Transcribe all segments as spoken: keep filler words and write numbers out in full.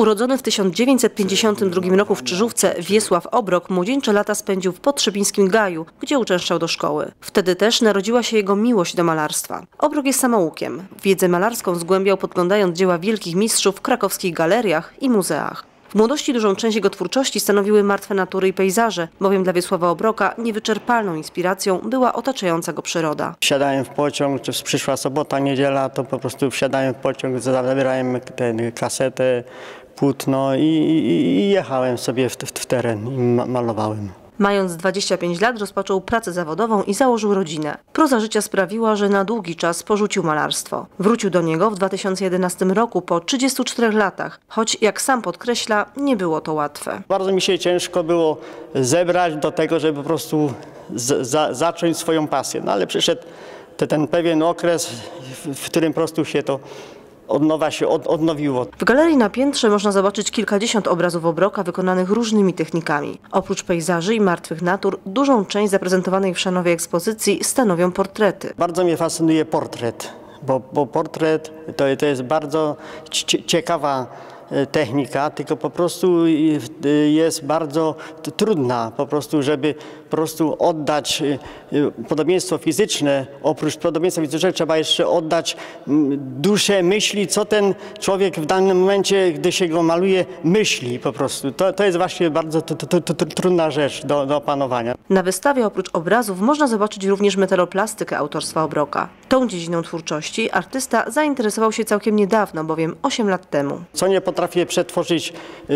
Urodzony w tysiąc dziewięćset pięćdziesiątym drugim roku w Czyżówce, Wiesław Obrok młodzieńcze lata spędził w Podtrzebińskim Gaju, gdzie uczęszczał do szkoły. Wtedy też narodziła się jego miłość do malarstwa. Obrok jest samoukiem. Wiedzę malarską zgłębiał, podglądając dzieła wielkich mistrzów w krakowskich galeriach i muzeach. W młodości dużą część jego twórczości stanowiły martwe natury i pejzaże, bowiem dla Wiesława Obroka niewyczerpalną inspiracją była otaczająca go przyroda. Wsiadałem w pociąg, czy przyszła sobota, niedziela, to po prostu wsiadałem w pociąg, zabierałem tę kasetę, płótno i, i, i jechałem sobie w, w, w teren i ma, malowałem. Mając dwadzieścia pięć lat rozpoczął pracę zawodową i założył rodzinę. Proza życia sprawiła, że na długi czas porzucił malarstwo. Wrócił do niego w dwa tysiące jedenastym roku po trzydziestu czterech latach, choć jak sam podkreśla, nie było to łatwe. Bardzo mi się ciężko było zebrać do tego, żeby po prostu z, za, zacząć swoją pasję. No ale przyszedł te, ten pewien okres, w, w którym po prostu się to od nowa się od, odnowiło. W galerii na piętrze można zobaczyć kilkadziesiąt obrazów Obroka wykonanych różnymi technikami. Oprócz pejzaży i martwych natur, dużą część zaprezentowanej w Szanowie ekspozycji stanowią portrety. Bardzo mnie fascynuje portret, bo, bo portret to, to jest bardzo ciekawa technika, tylko po prostu jest bardzo trudna, po prostu, żeby po prostu oddać podobieństwo fizyczne. Oprócz podobieństwa fizycznego trzeba jeszcze oddać duszę, myśli, co ten człowiek w danym momencie, gdy się go maluje, myśli po prostu. To, to jest właśnie bardzo to, to, to, to trudna rzecz do, do opanowania. Na wystawie oprócz obrazów można zobaczyć również metaloplastykę autorstwa Obroka. Tą dziedziną twórczości artysta zainteresował się całkiem niedawno, bowiem osiem lat temu. Co nie potrafię przetworzyć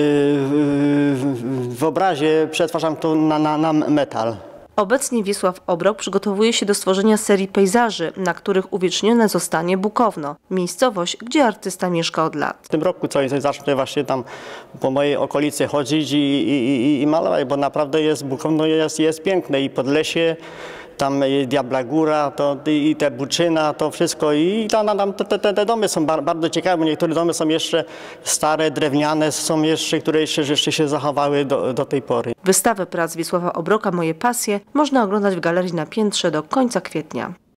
w obrazie, przetwarzam to na, na, na metal. Obecnie Wiesław Obrok przygotowuje się do stworzenia serii pejzaży, na których uwiecznione zostanie Bukowno, miejscowość, gdzie artysta mieszka od lat. W tym roku coś zacznę właśnie tam po mojej okolicy chodzić i, i, i, i malować, bo naprawdę jest Bukowno jest, jest piękne i Podlesie, tam Diabla Góra, to, i te Buczyna, to wszystko i tam, tam te, te, te domy są bardzo ciekawe, bo niektóre domy są jeszcze stare, drewniane, są jeszcze, które jeszcze, jeszcze się zachowały do, do tej pory. Wystawę prac Wiesława Obroka Moje pasje można oglądać w galerii na piętrze do końca kwietnia.